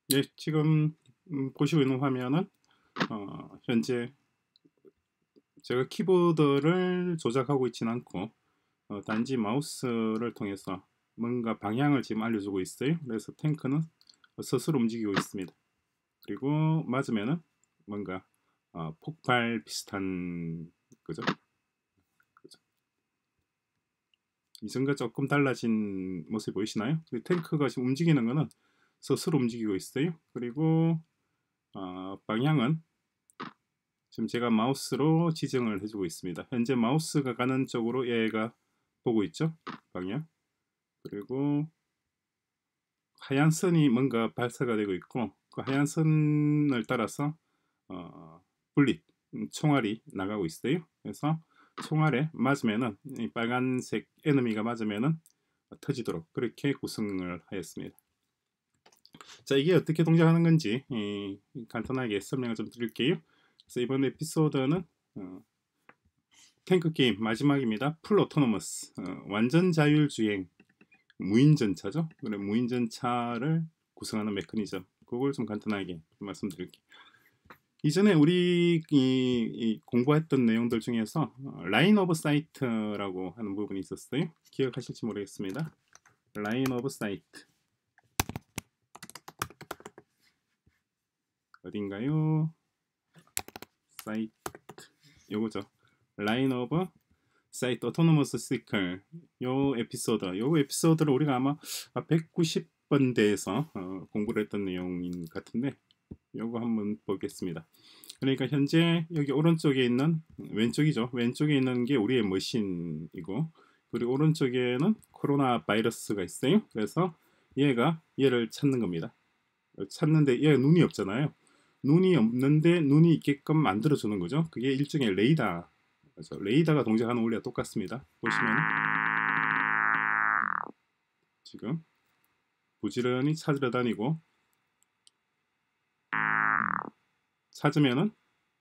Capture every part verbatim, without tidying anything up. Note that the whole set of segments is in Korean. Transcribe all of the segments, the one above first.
예, 지금 음, 보시고 있는 화면은 어, 현재 제가 키보드를 조작하고 있지는 않고 어, 단지 마우스를 통해서 뭔가 방향을 지금 알려주고 있어요. 그래서 탱크는 스스로 움직이고 있습니다. 그리고 맞으면은 뭔가 어, 폭발 비슷한 그죠? 그죠? 이전과 조금 달라진 모습이 보이시나요? 탱크가 지금 움직이는 거는 스스로 움직이고 있어요. 그리고 어, 방향은 지금 제가 마우스로 지정을 해주고 있습니다. 현재 마우스가 가는 쪽으로 얘가 보고 있죠. 방향. 그리고 하얀 선이 뭔가 발사가 되고 있고 그 하얀 선을 따라서 어, 분리 음, 총알이 나가고 있어요. 그래서 총알에 맞으면은 이 빨간색 에너미가 맞으면은 터지도록 그렇게 구성을 하였습니다. 자, 이게 어떻게 동작하는 건지 이, 간단하게 설명을 좀 드릴게요. 그래서 이번 에피소드는 어, 탱크 게임 마지막입니다. 풀 오토노머스 어, 완전 자율주행 무인전차죠. 그래 무인전차를 구성하는 메커니즘 그걸 좀 간단하게 말씀드릴게요. 이전에 우리 이, 이 공부했던 내용들 중에서 라인 오브 사이트라고 하는 부분이 있었어요. 기억하실지 모르겠습니다. 라인 오브 사이트 어딘가요? 사이트 요거죠. 라인 오브 사이트 오토노머스 시컬 요 에피소드 요 에피소드를 우리가 아마 백구십 번대에서 어, 공부를 했던 내용인 같은데 요거 한번 보겠습니다. 그러니까 현재 여기 오른쪽에 있는 왼쪽이죠. 왼쪽에 있는 게 우리의 머신이고 그리고 오른쪽에는 코로나 바이러스가 있어요. 그래서 얘가 얘를 찾는 겁니다. 찾는데 얘가 눈이 없잖아요. 눈이 없는데 눈이 있게끔 만들어주는 거죠. 그게 일종의 레이더. 그래서 레이더가 동작하는 원리가 똑같습니다. 보시면 지금 부지런히 찾으러 다니고 찾으면은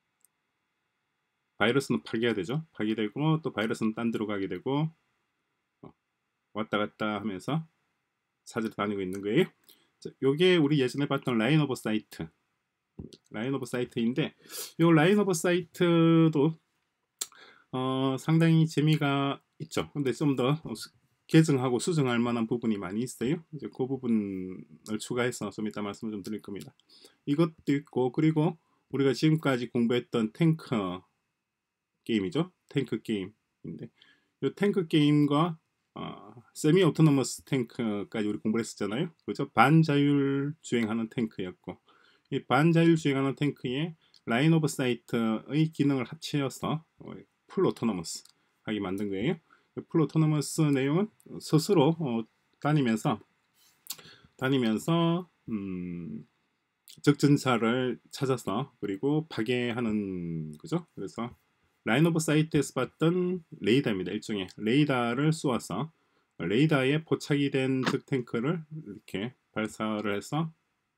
바이러스는 파괴가 되죠. 파괴되고 또 바이러스는 딴 데로 가게 되고 어, 왔다 갔다 하면서 찾으러 다니고 있는 거예요. 자, 요게 우리 예전에 봤던 라인 오브 사이트 라인 오브 사이트인데 요 라인 오브 사이트도 어, 상당히 재미가 있죠. 근데 좀 더 개정하고 수정할 만한 부분이 많이 있어요. 이제 그 부분을 추가해서 좀 이따 말씀을 좀 드릴 겁니다. 이것도 있고 그리고 우리가 지금까지 공부했던 탱크 게임이죠. 탱크 게임인데 이 탱크 게임과 어, 세미 오토노머스 탱크까지 우리 공부를 했었잖아요. 그죠? 반자율 주행하는 탱크였고 이 반자율 주행하는 탱크에 라인 오브 사이트의 기능을 합치어서 어, 풀 오토노머스 하게 만든 거예요. 풀 오토노머스 내용은 스스로 어, 다니면서 다니면서 음, 적전사를 찾아서 그리고 파괴하는 거죠. 그래서 라인 오브 사이트에서 봤던 레이더입니다. 일종의 레이더를 쏘아서 레이더에 포착이 된 적 탱크를 이렇게 발사를 해서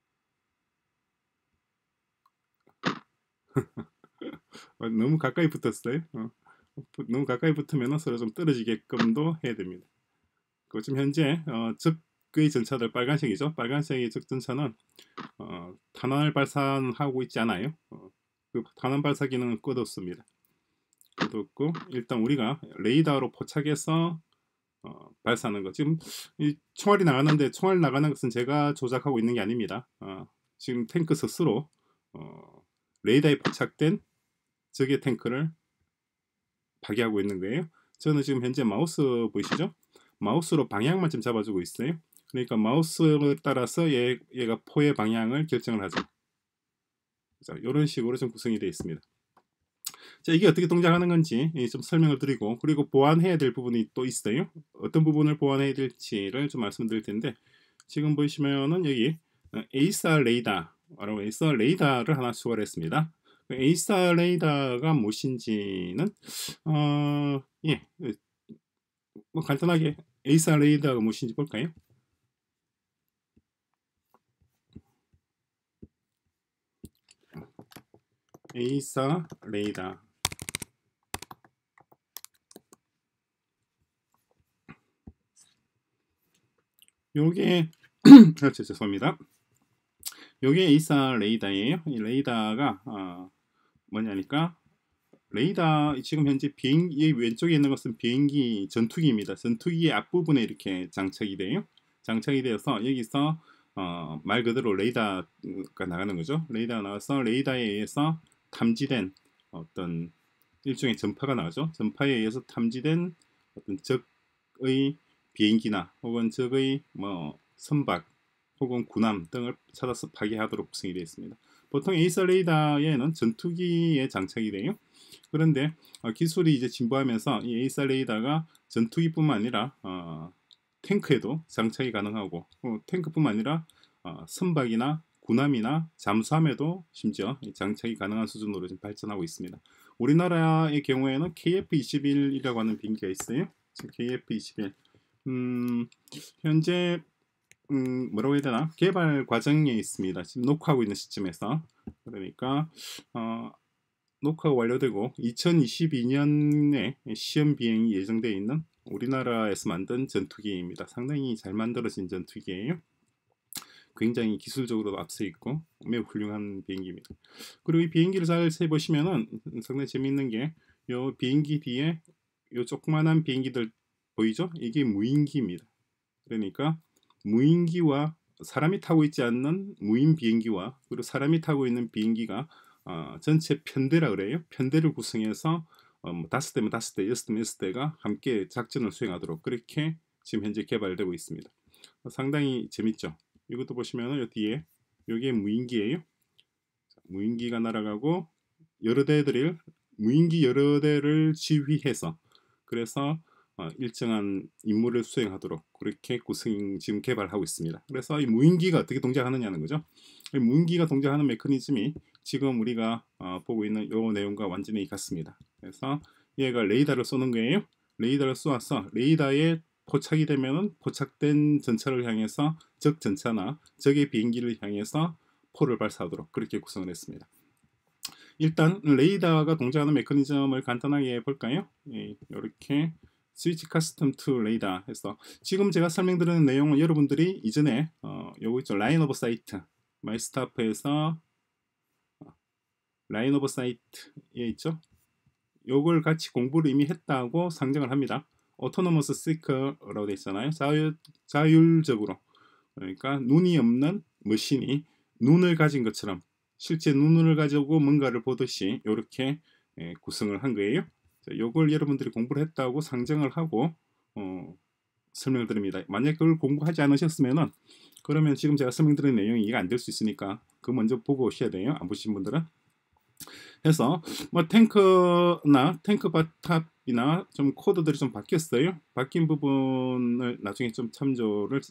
너무 가까이 붙었어요. 어, 너무 가까이 붙으면 서로 좀 떨어지게끔도 해야 됩니다. 그 지금 현재 어, 적의 전차들 빨간색이죠. 빨간색의 적 전차는 어, 탄환을 발사하고 있지 않아요. 어, 그 탄환 발사 기능은 꺼뒀습니다. 꺼뒀고 일단 우리가 레이더로 포착해서 어, 발사하는 거. 지금 이 총알이 나가는데 총알 나가는 것은 제가 조작하고 있는 게 아닙니다. 어, 지금 탱크 스스로 어, 레이더에 포착된 적의 탱크를 파괴하고 있는 거예요. 저는 지금 현재 마우스 보이시죠? 마우스로 방향만 좀 잡아주고 있어요. 그러니까 마우스에 따라서 얘, 얘가 포의 방향을 결정을 하죠. 자, 이런 식으로 좀 구성이 되어 있습니다. 자, 이게 어떻게 동작하는 건지 좀 설명을 드리고 그리고 보완해야 될 부분이 또 있어요. 어떤 부분을 보완해야 될지를 좀 말씀드릴 텐데 지금 보시면은 여기 에이사 레이더라고 해서 레이더를 하나 추가를 했습니다. 에이사 레이더가 무엇인지는 어, 예, 뭐 간단하게 에이사 레이더가 무엇인지 볼까요? 에이사 레이더 요게 죄송합니다. 요게 에이사 레이더예요. 이 레이더가 어, 뭐냐니까 레이더 지금 현재 비행기 왼쪽에 있는 것은 비행기 전투기입니다. 전투기의 앞부분에 이렇게 장착이 돼요. 장착이 되어서 여기서 어, 말 그대로 레이더가 나가는 거죠. 레이더가 나와서 레이더에 의해서 탐지된 어떤 일종의 전파가 나오죠. 전파에 의해서 탐지된 어떤 적의 비행기나 혹은 적의 뭐 선박 혹은 군함 등을 찾아서 파괴하도록 구성이 되어 있습니다. 보통 에이사 레이더에는 전투기에 장착이 돼요. 그런데 어, 기술이 이제 진보하면서 이 에이사 레이더가 전투기뿐만 아니라 어, 탱크에도 장착이 가능하고 어, 탱크뿐만 아니라 어, 선박이나 군함이나 잠수함에도 심지어 장착이 가능한 수준으로 지금 발전하고 있습니다. 우리나라의 경우에는 케이에프 이십일이라고 하는 비행기가 있어요. 케이에프 이십일. 음, 현재 음, 뭐라고 해야 되나? 개발 과정에 있습니다. 지금 녹화하고 있는 시점에서. 그러니까 어, 녹화가 완료되고 이천이십이 년에 시험 비행이 예정되어 있는 우리나라에서 만든 전투기입니다. 상당히 잘 만들어진 전투기예요. 굉장히 기술적으로도 앞서 있고 매우 훌륭한 비행기입니다. 그리고 이 비행기를 잘 세보시면은 상당히 재미있는 게 이 비행기 뒤에 이 조그만한 비행기들 보이죠? 이게 무인기입니다. 그러니까 무인기와 사람이 타고 있지 않는 무인 비행기와 그리고 사람이 타고 있는 비행기가 어, 전체 편대라 그래요. 편대를 구성해서 어, 뭐 다섯 대면 다섯 대, 여섯 대면 여섯 대가 함께 작전을 수행하도록 그렇게 지금 현재 개발되고 있습니다. 어, 상당히 재밌죠. 이것도 보시면은 요 뒤에 여기에 무인기예요. 무인기가 날아가고 여러 대들을 무인기 여러 대를 지휘해서 그래서 어, 일정한 임무를 수행하도록 그렇게 구성 지금 개발하고 있습니다. 그래서 이 무인기가 어떻게 동작하느냐는 거죠. 이 무인기가 동작하는 메커니즘이 지금 우리가 어, 보고 있는 이 내용과 완전히 같습니다. 그래서 얘가 레이더를 쏘는 거예요. 레이더를 쏘아서 레이더에 포착이 되면은 포착된 전차를 향해서 적 전차나 적의 비행기를 향해서 포를 발사하도록 그렇게 구성을 했습니다. 일단 레이더가 동작하는 메커니즘을 간단하게 볼까요? 예, 이렇게 스위치 커스텀 투 레이더 해서 지금 제가 설명드리는 내용은 여러분들이 이전에 어, 요거 있죠 라인 오브 사이트 마이스타프에서 라인 오브 사이트에 있죠. 요걸 같이 공부를 이미 했다고 상정을 합니다. 오토노머스 시커라고 되어 있잖아요. 자율, 자율적으로 그러니까 눈이 없는 머신이 눈을 가진 것처럼 실제 눈을 가지고 뭔가를 보듯이 이렇게 예, 구성을 한 거예요. 이걸 여러분들이 공부를 했다고 상정을 하고 어, 설명을 드립니다. 만약 그걸 공부하지 않으셨으면은 그러면 지금 제가 설명드린 내용이 이해가 안 될 수 있으니까 그거 먼저 보고 오셔야 돼요. 안 보신 분들은. 해서 뭐 탱크나 탱크 바탑이나 좀 코드들이 좀 바뀌었어요. 바뀐 부분을 나중에 좀 참조를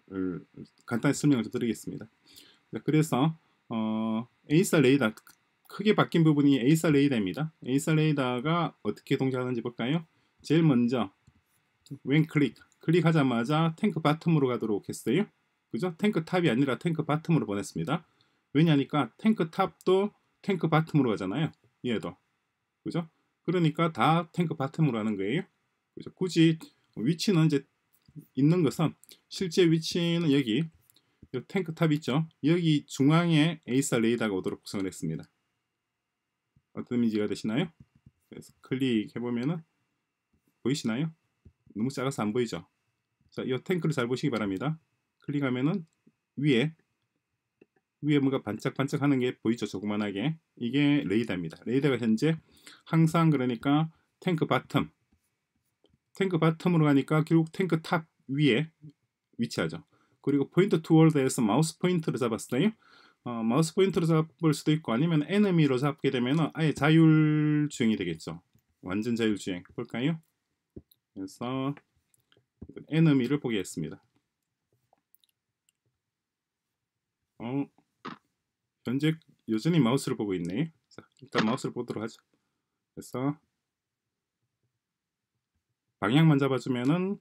간단히 설명을 좀 드리겠습니다. 그래서 어, 에이사 레이더 크게 바뀐 부분이 에이사 레이더입니다. 에이사 레이더가 어떻게 동작하는지 볼까요? 제일 먼저 왼 클릭 클릭하자마자 탱크 바텀으로 가도록 했어요. 그죠? 탱크 탑이 아니라 탱크 바텀으로 보냈습니다. 왜냐니까 탱크 탑도 탱크 바텀으로 가잖아요. 얘도 그죠? 그러니까 다 탱크 바텀으로 하는 거예요. 그죠? 굳이 위치는 이제 있는 것은 실제 위치는 여기 탱크 탑 있죠? 여기 중앙에 에이사 레이더가 오도록 구성을 했습니다. 어떤 이미지가 되시나요? 그래서 클릭해 보면은 보이시나요? 너무 작아서 안 보이죠? 자, 이 탱크를 잘 보시기 바랍니다. 클릭하면은 위에 위에 뭔가 반짝반짝 하는 게 보이죠? 조그만하게. 이게 레이더입니다. 레이더가 현재 항상 그러니까 탱크 바텀 탱크 바텀으로 가니까 결국 탱크 탑 위에 위치하죠. 그리고 포인트 투월드에서 마우스 포인트를 잡았어요. 어, 마우스 포인트로 잡을 수도 있고 아니면 에너미로 잡게 되면 아예 자율주행이 되겠죠. 완전 자율주행. 볼까요? 그래서 에너미를 보겠습니다. 어, 현재 여전히 마우스를 보고 있네. 자, 일단 마우스를 보도록 하죠. 그래서 방향만 잡아주면은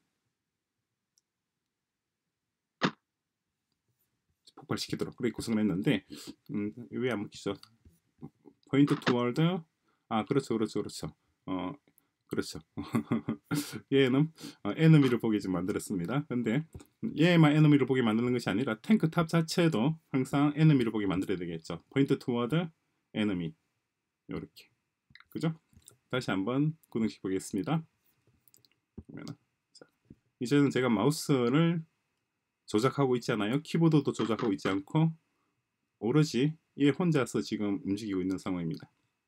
폭발시키도록 그렇게 구성을 했는데 음, 왜 안 먹히죠? 포인트 투월드 아 그렇죠 그렇죠 그렇죠. 어 그렇죠. 얘는 어, 에너미를 보게 좀 만들었습니다. 근데 얘만 에너미를 보게 만드는 것이 아니라 탱크 탑 자체도 항상 에너미를 보게 만들어야 되겠죠. 포인트 투워드 에너미 이렇게 그죠? 다시 한번 구동식 보겠습니다. 그러면은, 자, 이제는 제가 마우스를 조작하고 있지 않아요. 키보드도 조작하고 있지 않고 오로지 얘 혼자서 지금 움직이고 있는 상황입니다.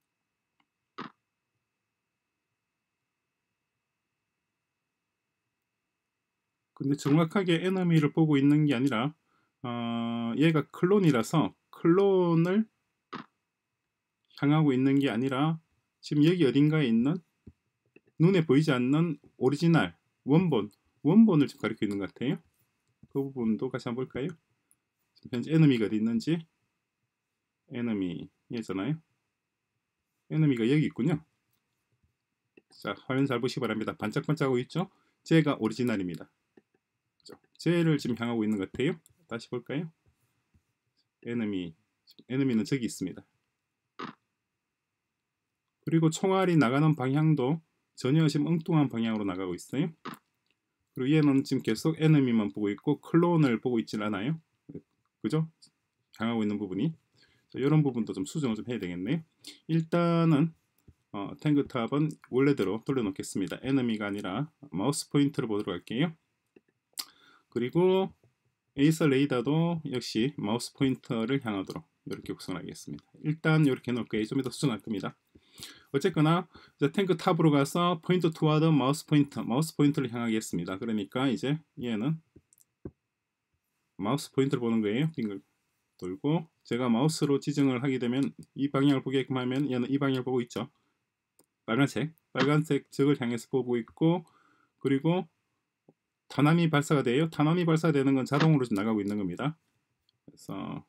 근데 정확하게 에너미를 보고 있는 게 아니라 어, 얘가 클론이라서 클론을 향하고 있는 게 아니라 지금 여기 어딘가에 있는 눈에 보이지 않는 오리지널 원본 원본을 지금 가리키고 있는 것 같아요. 그 부분도 같이 한번 볼까요? 지금 현재 에너미가 어디 있는지 에너미 얘잖아요. 에너미가 여기 있군요. 자, 화면 잘 보시기 바랍니다. 반짝반짝하고 있죠? 쟤가 오리지널입니다. 쟤를 지금 향하고 있는 것 같아요. 다시 볼까요? 에너미, 에너미는 저기 있습니다. 그리고 총알이 나가는 방향도 전혀 지금 엉뚱한 방향으로 나가고 있어요. 그리고 얘는 지금 계속 에너미만 보고 있고 클론을 보고 있진 않아요. 그죠? 향하고 있는 부분이. 자, 이런 부분도 좀 수정을 좀 해야 되겠네요. 일단은 어, 탱크탑은 원래대로 돌려놓겠습니다. 에너미가 아니라 마우스 포인터를 보도록 할게요. 그리고 에이서 레이더도 역시 마우스 포인터를 향하도록 이렇게 구성하겠습니다. 일단 이렇게 해놓을게요. 좀 이따 수정할 겁니다. 어쨌거나 이제 탱크 탑으로 가서 포인트 투와드 마우스 포인터, 마우스 포인터를 향하겠습니다. 그러니까 이제 얘는 마우스 포인터를 보는 거예요. 빙글 돌고 제가 마우스로 지정을 하게 되면 이 방향을 보게끔 하면 얘는 이 방향을 보고 있죠. 빨간색, 빨간색 적을 향해서 보고 있고 그리고 탄환이 발사가 돼요. 탄환이 발사되는 건 자동으로 나가고 있는 겁니다. 그래서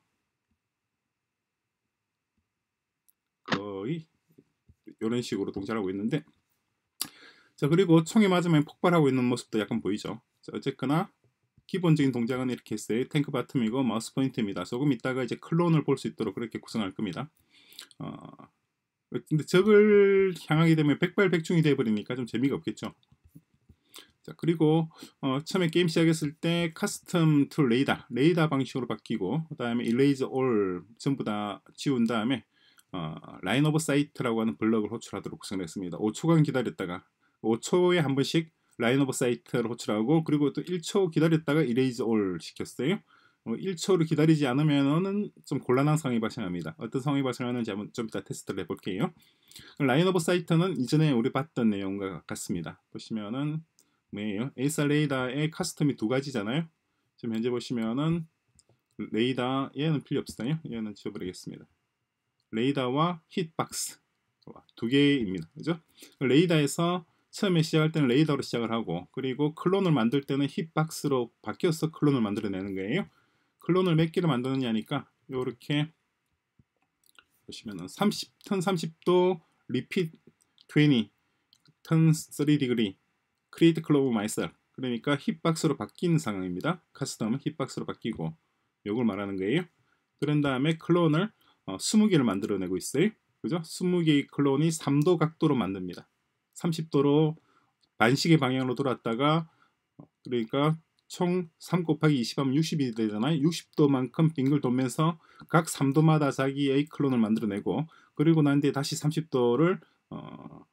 거의 이런 식으로 동작을 하고 있는데 자 그리고 총에 맞으면 폭발하고 있는 모습도 약간 보이죠. 자, 어쨌거나 기본적인 동작은 이렇게 했어요. 탱크 바텀이고 마우스 포인트입니다. 조금 있다가 이제 클론을 볼 수 있도록 그렇게 구성할 겁니다. 어, 근데 적을 향하게 되면 백발백중이 되어버리니까 좀 재미가 없겠죠. 자 그리고 어, 처음에 게임 시작했을 때 카스텀 투 레이더 레이더 방식으로 바뀌고 그 다음에 일레이저 올 전부 다 지운 다음에 어, 라인 오브 사이트라고 하는 블럭을 호출하도록 구성했습니다. 오 초간 기다렸다가 오 초에 한 번씩 라인 오브 사이트를 호출하고 그리고 또 일 초 기다렸다가 이레이저 올 시켰어요. 어, 일 초를 기다리지 않으면은 좀 곤란한 상황이 발생합니다. 어떤 상황이 발생하는지 한번 좀 이따 테스트를 해볼게요. 라인 오브 사이트는 이전에 우리 봤던 내용과 같습니다. 보시면은 뭐예요? 에이사 레이더의 카스텀이 두 가지잖아요. 지금 현재 보시면은 레이더 얘는 필요 없어요. 얘는 지워버리겠습니다. 레이더와 hit박스 두 개입니다. 그죠? 레이더에서 처음에 시작할 때는 레이더로 시작을 하고 그리고 클론을 만들 때는 hit박스로 바뀌어서 클론을 만들어내는 거예요. 클론을 몇 개를 만드느냐니까 요렇게 보시면은 삼십 턴 삼십 도 리핏 이십 턴 삼십 디그리 크리에이트 클로브 마이셀 그러니까 hit박스로 바뀐 상황입니다. 카스텀은 hit박스로 바뀌고 요걸 말하는 거예요. 그런 다음에 클론을 어, 이십 개를 만들어내고 있어요. 그죠? 이십 개의 클론이 삼 도 각도로 만듭니다. 삼십 도로 반시계 방향으로 돌았다가 그러니까 총 삼 곱하기 이십 하면 육십이 되잖아요. 육십 도만큼 빙글 돌면서 각 삼 도마다 자기의 클론을 만들어내고 그리고 난 뒤에 다시 삼십 도를 어,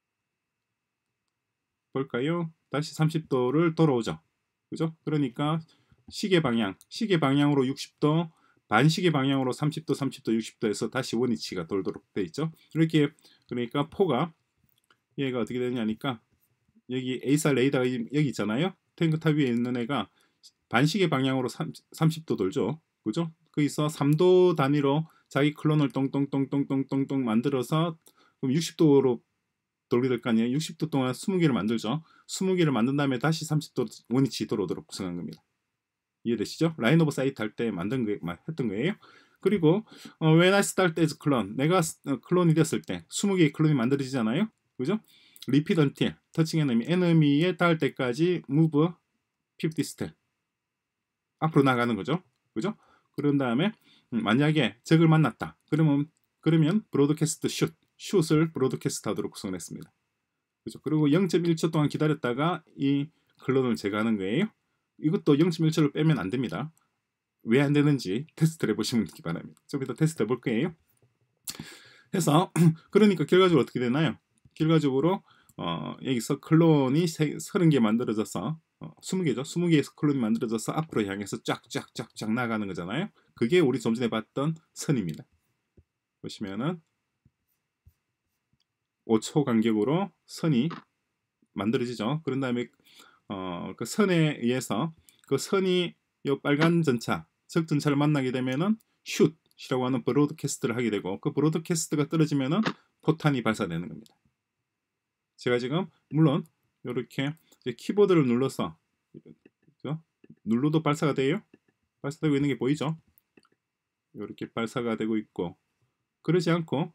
볼까요? 다시 삼십 도를 돌아오죠. 그죠? 그러니까 시계 방향, 시계 방향으로 육십 도, 반시계 방향으로 삼십 도, 삼십 도, 육십 도에서 다시 원위치가 돌도록 돼 있죠. 이렇게 그러니까 포가 얘가 어떻게 되냐니까 여기 에이사 레이더가 여기 있잖아요. 탱크 탑 위에 있는 애가 반시계 방향으로 삼십 도 돌죠. 그죠? 거기서 삼 도 단위로 자기 클론을 똥똥똥똥똥똥똥 만들어서 그럼 육십 도로 돌게 될 거 아니에요. 육십 도 동안 이십 개를 만들죠. 이십 개를 만든 다음에 다시 삼십 도 원위치 돌아오도록 구성한 겁니다. 이해되시죠? 라인 오브 사이트 할 때 만든 거 했던 거예요. 그리고 어, when I start as clone 내가 어, 클론이 됐을 때 이십 개의 클론이 만들어지잖아요. 그죠? repeat until touching enemy enemy에 닿을 때까지 move 오십 step 앞으로 나가는 거죠. 그죠? 그런 다음에 음, 만약에 적을 만났다. 그러면 그러면 브로드캐스트 슛 슛을 브로드캐스트 하도록 구성을 했습니다. 그죠? 그리고 영 점 일 초 동안 기다렸다가 이 클론을 제거하는 거예요. 이것도 영 점 일 초를 빼면 안 됩니다. 왜 안 되는지 테스트를 해보시면 바랍니다. 좀 이따 테스트 해볼 거예요. 해서 그러니까 결과적으로 어떻게 되나요? 결과적으로 어, 여기서 클론이 서른 개 만들어져서 어, 스무 개죠. 스무 개의 클론이 만들어져서 앞으로 향해서 쫙쫙쫙쫙 나가는 거잖아요. 그게 우리 좀 전에 봤던 선입니다. 보시면은 오 초 간격으로 선이 만들어지죠. 그런 다음에 어, 그 선에 의해서 그 선이 이 빨간 전차, 적 전차를 만나게 되면은 슛이라고 하는 브로드캐스트를 하게 되고 그 브로드캐스트가 떨어지면은 포탄이 발사되는 겁니다. 제가 지금 물론 이렇게 키보드를 눌러서 그렇죠? 눌러도 발사가 돼요. 발사되고 있는 게 보이죠? 이렇게 발사가 되고 있고 그러지 않고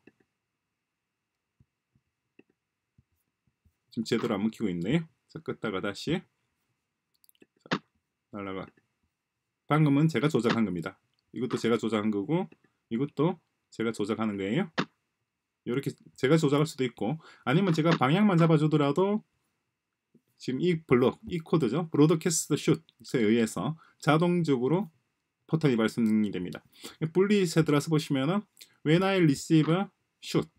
지금 제대로 안 먹히고 있네요. 자, 껐다가 다시 자, 날라가. 방금은 제가 조작한 겁니다. 이것도 제가 조작한 거고 이것도 제가 조작하는 거예요. 이렇게 제가 조작할 수도 있고 아니면 제가 방향만 잡아주더라도 지금 이 블록, 이 코드죠. 브로드캐스트 슛에 의해서 자동적으로 포탄이 발생이 됩니다. 분리세 들어서 보시면은 When I receive shoot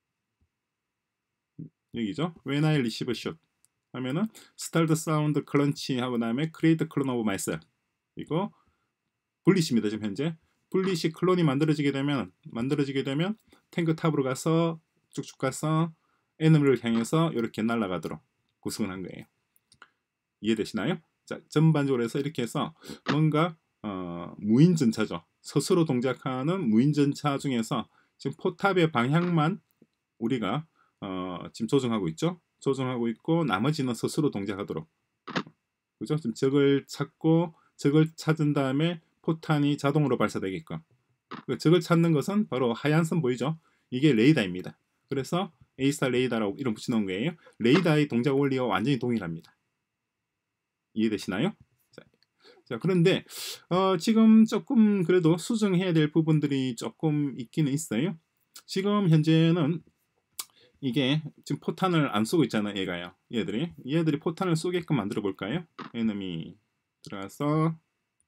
여기죠. When I receive shoot 하면은 Start sound crunch 하고 다음에 Create clone of myself 이거 분리시입니다. 지금 현재 분리시 클론이 만들어지게 되면 만들어지게 되면 탱크 탑으로 가서 쭉쭉 가서 에너미를 향해서 이렇게 날아가도록 구성을 한 거예요. 이해되시나요? 자, 전반적으로 해서 이렇게 해서 뭔가 어, 무인 전차죠. 스스로 동작하는 무인 전차 중에서 지금 포탑의 방향만 우리가 어, 지금 조정하고 있죠. 조정하고 있고 나머지는 스스로 동작하도록. 그죠? 지금 적을 찾고 적을 찾은 다음에 포탄이 자동으로 발사되게끔. 적을 찾는 것은 바로 하얀 선 보이죠? 이게 레이더입니다. 그래서 에이스타 레이더라고 이름 붙여놓은 거예요. 레이더의 동작 원리와 완전히 동일합니다. 이해되시나요? 자, 자 그런데 어, 지금 조금 그래도 수정해야 될 부분들이 조금 있기는 있어요. 지금 현재는 이게 지금 포탄을 안 쏘고 있잖아요. 얘가요. 얘들이 얘들이 포탄을 쏘게끔 만들어 볼까요? 에너미 들어가서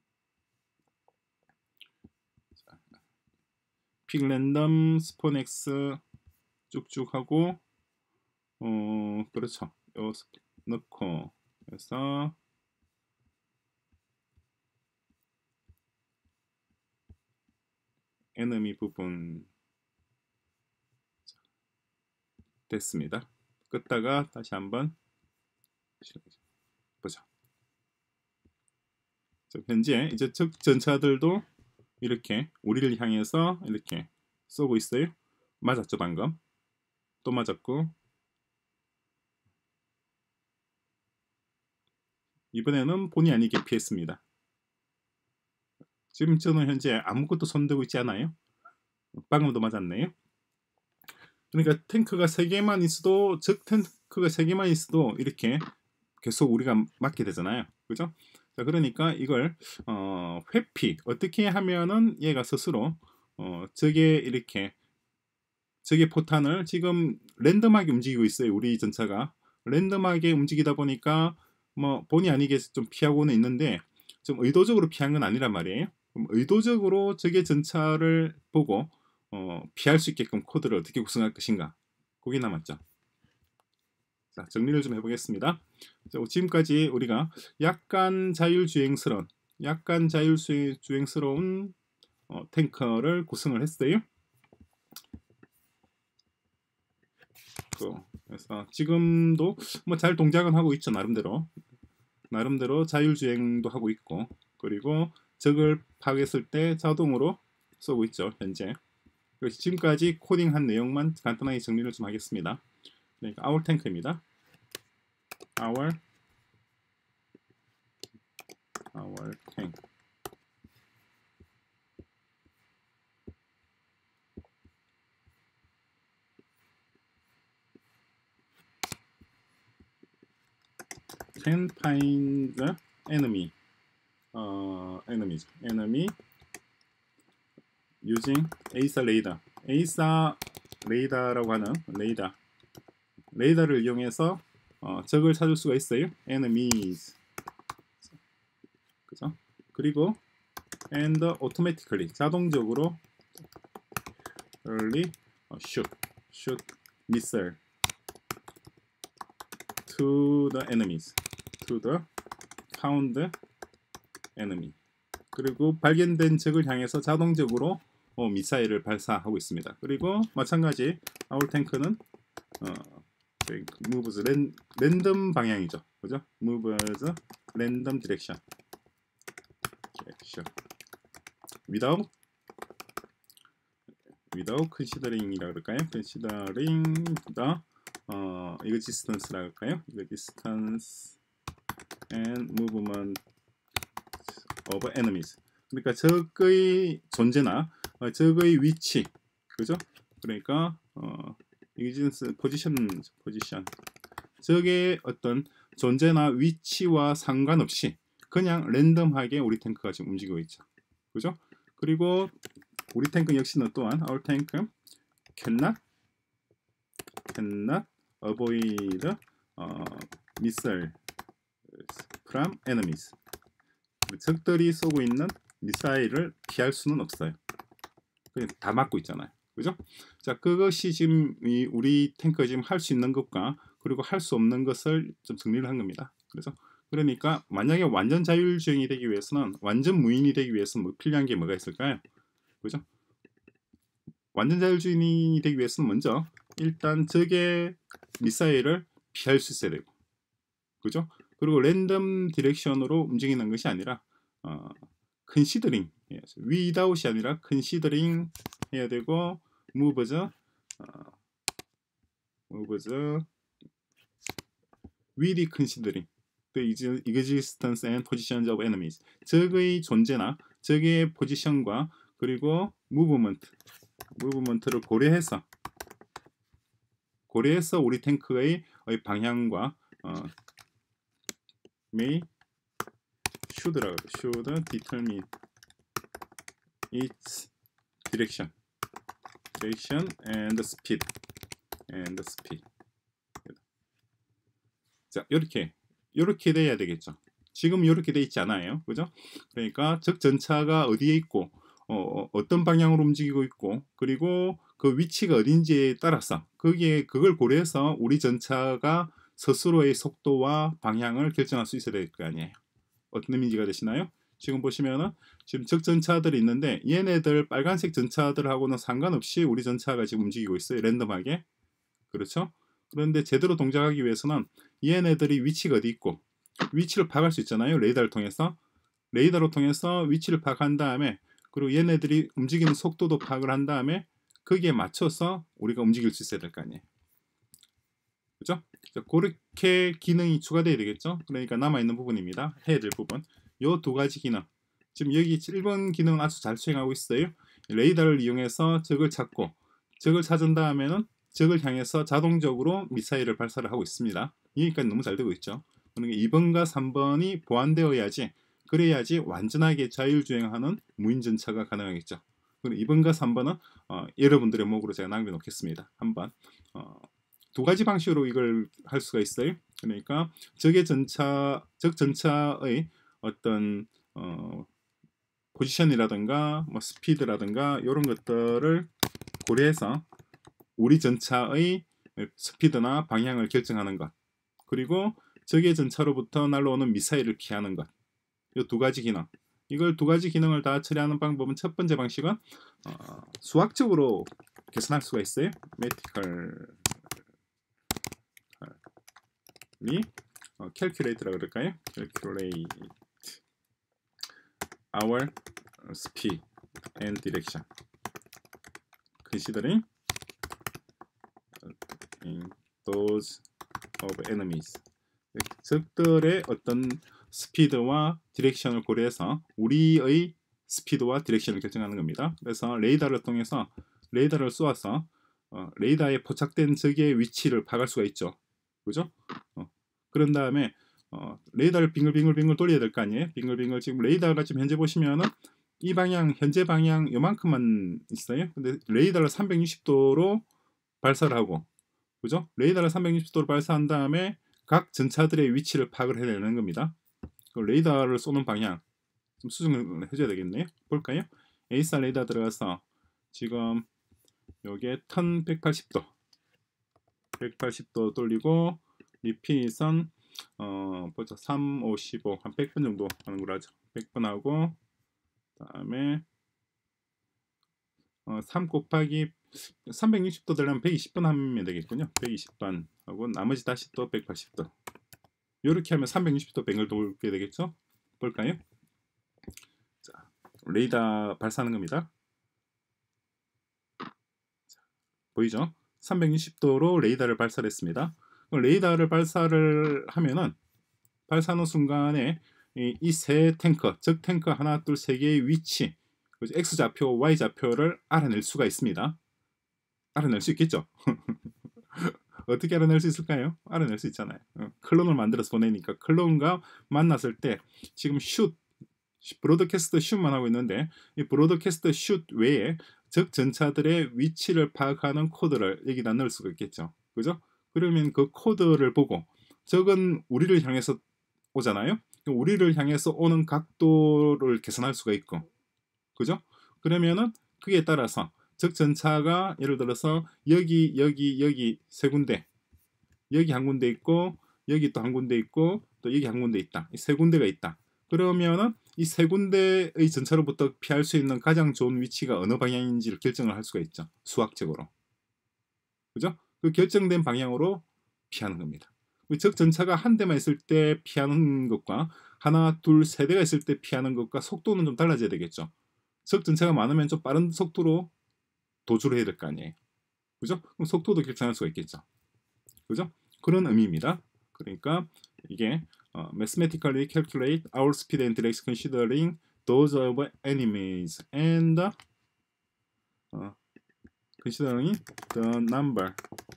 픽 랜덤 스폰X 쭉쭉 하고 어 그렇죠. 요 넣고 해서 에너미 부분 됐습니다. 끄다가 다시 한번 보자. 현재 이제 적 전차들도 이렇게 우리를 향해서 이렇게 쏘고 있어요. 맞았죠 방금? 또 맞았고 이번에는 본의 아니게 피했습니다. 지금 저는 현재 아무것도 손들고 있지 않아요. 방금도 맞았네요. 그러니까 탱크가 세 개만 있어도 적 탱크가 세 개만 있어도 이렇게 계속 우리가 맞게 되잖아요. 그죠? 자, 그러니까 이걸 어, 회피 어떻게 하면은 얘가 스스로 어, 적의 이렇게 적의 포탄을 지금 랜덤하게 움직이고 있어요. 우리 전차가 랜덤하게 움직이다 보니까 뭐 본의 아니게 좀 피하고는 있는데 좀 의도적으로 피한 건 아니란 말이에요. 의도적으로 적의 전차를 보고 어, 피할 수 있게끔 코드를 어떻게 구성할 것인가 그게 남았죠. 자, 정리를 좀 해보겠습니다. 자, 지금까지 우리가 약간 자율주행스러운 약간 자율주행스러운 어, 탱커를 구성을 했어요. 그래서 지금도 뭐 잘 동작은 하고 있죠. 나름대로 나름대로 자율주행도 하고 있고 그리고 적을 파괴했을 때 자동으로 쏘고 있죠. 현재 지금까지 코딩한 내용만 간단하게 정리를 좀 하겠습니다. 그러니까 our 탱크입니다. our our tank can find the enemy 어, enemies enemy using 에이사 레이더 에이사 레이더라고 하는 레이더 레이더를 이용해서 어, 적을 찾을 수가 있어요. enemies. 그죠? 그리고 and automatically 자동적으로 early shoot shoot missile to the enemies to the found enemy. 그리고 발견된 적을 향해서 자동적으로 어, 미사일을 발사하고 있습니다. 그리고 마찬가지 our tank는 어, moves 랜, 랜덤 방향이죠. 그죠? moves random direction. direction. without without considering이라고 그럴까요? considering the 어, 이거 distance라고 할까요? 이거 distance and movement of enemies. 그러니까 적의 존재나 어, 적의 위치, 그죠? 그러니까 어, 이기진스 포지션, 포지션. 적의 어떤 존재나 위치와 상관없이 그냥 랜덤하게 우리 탱크가 지금 움직이고 있죠, 그죠? 그리고 우리 탱크 역시는 또한 our tank cannot cannot avoid 어, missile from enemies. 적들이 쏘고 있는 미사일을 피할 수는 없어요. 그냥 다 맞고 있잖아요, 그죠? 자, 그것이 지금 이 우리 탱크가 지금 할 수 있는 것과 그리고 할 수 없는 것을 좀 정리를 한 겁니다. 그래서 그러니까 만약에 완전 자율주행이 되기 위해서는 완전 무인이 되기 위해서는 뭐 필요한 게 뭐가 있을까요? 그죠? 완전 자율주행이 되기 위해서는 먼저 일단 적의 미사일을 피할 수 있어야 되고, 그죠? 그리고 랜덤 디렉션으로 움직이는 것이 아니라 어, 컨시더링 해야죠. without이 아니라 컨시더링 해야 되고 moves 어, moves with considering the existence and positions of enemies. 적의 존재나 적의 포지션과 그리고 무브먼트 무브먼트를 고려해서 고려해서 우리 탱크의 방향과 어, may should라고 should determine its direction direction and speed and speed. 자, 이렇게 이렇게 돼야 되겠죠. 지금 이렇게 돼 있지 않아요, 그죠? 그러니까 적 전차가 어디에 있고 어, 어떤 방향으로 움직이고 있고 그리고 그 위치가 어딘지에 따라서 거기에 그걸 고려해서 우리 전차가 스스로의 속도와 방향을 결정할 수 있어야 될 거 아니에요. 어떤 의미가 되시나요? 지금 보시면은 지금 적 전차들이 있는데 얘네들 빨간색 전차들하고는 상관없이 우리 전차가 지금 움직이고 있어요, 랜덤하게. 그렇죠? 그런데 제대로 동작하기 위해서는 얘네들이 위치가 어디 있고 위치를 파악할 수 있잖아요, 레이더를 통해서. 레이더를 통해서 위치를 파악한 다음에 그리고 얘네들이 움직이는 속도도 파악을 한 다음에 거기에 맞춰서 우리가 움직일 수 있어야 될 거 아니에요, 그죠? 그렇게 기능이 추가되어야 되겠죠. 그러니까 남아있는 부분입니다. 해야 될 부분 요 두 가지 기능. 지금 여기 일 번 기능은 아주 잘 수행하고 있어요. 레이더를 이용해서 적을 찾고 적을 찾은 다음에는 적을 향해서 자동적으로 미사일을 발사를 하고 있습니다. 여기까지 너무 잘 되고 있죠. 그러니까 이 번과 삼 번이 보완되어야지, 그래야지 완전하게 자율주행하는 무인전차가 가능하겠죠. 그리고 이 번과 삼 번은 어, 여러분들의 목으로 제가 남겨놓겠습니다. 한번 어, 두 가지 방식으로 이걸 할 수가 있어요. 그러니까 적의 전차, 적 전차의 어떤 어, 포지션이라든가 뭐 스피드라든가 이런 것들을 고려해서 우리 전차의 스피드나 방향을 결정하는 것, 그리고 적의 전차로부터 날아오는 미사일을 피하는 것, 이 두 가지 기능. 이걸 두 가지 기능을 다 처리하는 방법은 첫 번째 방식은 어, 수학적으로 계산할 수가 있어요. 매티컬리 어, calculate라고 그럴까요? calculate our speed and direction considering those of enemies. 적들의 어떤 스피드와 디렉션을 고려해서 우리의 스피드와 디렉션을 결정하는 겁니다. 그래서 레이더를 통해서 레이더를 쏘아서 어, 레이더에 포착된 적의 위치를 파악할 수가 있죠, 그죠? 어, 그런 다음에 어, 레이더를 빙글빙글빙글 돌려야 될 거 아니에요. 빙글빙글. 지금 레이더가 지금 현재 보시면은 이 방향, 현재 방향 요만큼만 있어요. 근데 레이더를 삼백육십 도로 발사를 하고 그죠? 레이더를 삼백육십 도로 발사한 다음에 각 전차들의 위치를 파악을 해내는 겁니다. 레이더를 쏘는 방향 좀 수정을 해줘야 되겠네요. 볼까요? 에이사 레이더 들어가서 지금 요게 턴 백팔십 도 백팔십 도 돌리고 리핏은 어 보자 삼, 오, 십오 한 백 번 정도 하는 걸로 하죠. 백 번 하고 그다음에 어, 삼 곱하기 삼백육십 도 되려면 백이십 번 하면 되겠군요. 백이십 번 하고 나머지 다시 또 백팔십 도 이렇게 하면 삼백육십 도 뱅을 돌게 되겠죠. 볼까요? 자, 레이더 발사하는 겁니다. 자, 보이죠? 삼백육십 도로 레이더를 발사를 했습니다. 레이더를 발사를 하면은 발사하는 순간에 이 세 탱커, 적 탱커 하나, 둘, 세 개의 위치, X좌표, Y좌표를 알아낼 수가 있습니다. 알아낼 수 있겠죠? 어떻게 알아낼 수 있을까요? 알아낼 수 있잖아요. 어, 클론을 만들어서 보내니까 클론과 만났을 때 지금 슛, 브로드캐스트 슛만 하고 있는데 이 브로드캐스트 슛 외에 적 전차들의 위치를 파악하는 코드를 여기다 넣을 수가 있겠죠. 그죠? 그러면 그 코드를 보고 적은 우리를 향해서 오잖아요. 우리를 향해서 오는 각도를 계산할 수가 있고, 그죠? 그러면은 그에 따라서 적 전차가 예를 들어서 여기 여기 여기 세 군데, 여기 한 군데 있고 여기 또 한 군데 있고 또 여기 한 군데 있다. 이 세 군데가 있다. 그러면은 이 세 군데의 전차로부터 피할 수 있는 가장 좋은 위치가 어느 방향인지를 결정을 할 수가 있죠. 수학적으로. 그죠? 그 결정된 방향으로 피하는 겁니다. 적 전차가 한 대만 있을 때 피하는 것과 하나, 둘, 세 대가 있을 때 피하는 것과 속도는 좀 달라져야 되겠죠. 적 전차가 많으면 좀 빠른 속도로 도주를 해야 될 거 아니에요. 그죠? 그럼 속도도 결정할 수가 있겠죠. 그죠? 그런 의미입니다. 그러니까 이게 어, mathematically calculate our speed and direction considering those of enemies and 어, considering the number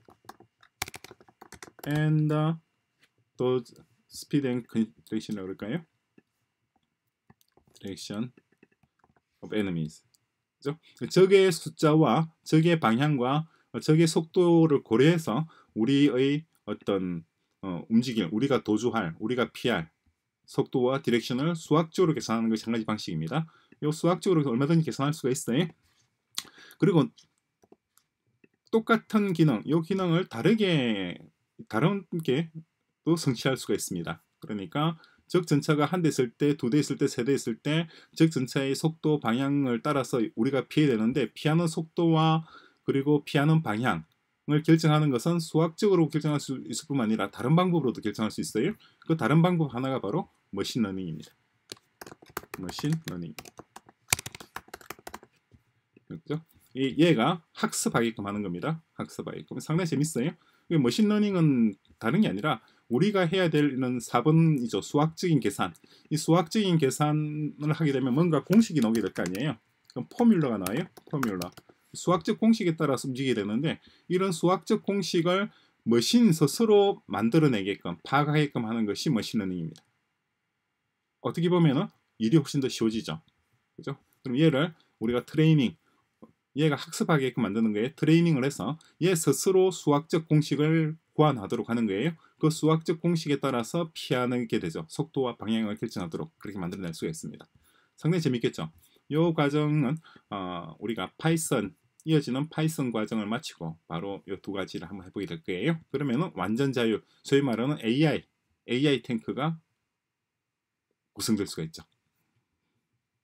and those speed and direction이라고 그럴까요? direction of enemies. 그죠? 적의 숫자와 적의 방향과 적의 속도를 고려해서 우리의 어떤 어, 움직임, 우리가 도주할, 우리가 피할 속도와 디렉션을 수학적으로 계산하는 것이 한 가지 방식입니다. 이 수학적으로 얼마든지 계산할 수가 있어요. 그리고 똑같은 기능, 이 기능을 다르게 다른게 또 성취할 수가 있습니다. 그러니까 적 전차가 한 대 있을 때, 두 대 있을 때, 세 대 있을 때 적 전차의 속도, 방향을 따라서 우리가 피해야 되는데 피하는 속도와 그리고 피하는 방향을 결정하는 것은 수학적으로 결정할 수 있을 뿐만 아니라 다른 방법으로도 결정할 수 있어요. 그 다른 방법 하나가 바로 머신러닝입니다. 머신러닝. 그렇죠? 이 얘가 학습하게끔 하는 겁니다. 학습하게끔. 상당히 재밌어요. 머신러닝은 다른 게 아니라 우리가 해야 될 이런 사 번이죠. 수학적인 계산. 이 수학적인 계산을 하게 되면 뭔가 공식이 나오게 될 거 아니에요. 그럼 포뮬러가 나와요. 포뮬러. 수학적 공식에 따라서 움직이게 되는데 이런 수학적 공식을 머신 스스로 만들어내게끔 파악하게끔 하는 것이 머신러닝입니다. 어떻게 보면은 일이 훨씬 더 쉬워지죠. 그죠? 그럼 얘를 우리가 트레이닝, 얘가 학습하게끔 만드는 거예요. 트레이닝을 해서 얘 스스로 수학적 공식을 고안하도록 하는 거예요. 그 수학적 공식에 따라서 피하게 되죠. 속도와 방향을 결정하도록 그렇게 만들어낼 수가 있습니다. 상당히 재밌겠죠. 이 과정은 어, 우리가 파이썬 이어지는 파이썬 과정을 마치고 바로 이 두 가지를 한번 해보게 될 거예요. 그러면은 완전 자유, 소위 말하는 에이아이, 에이아이 탱크가 구성될 수가 있죠.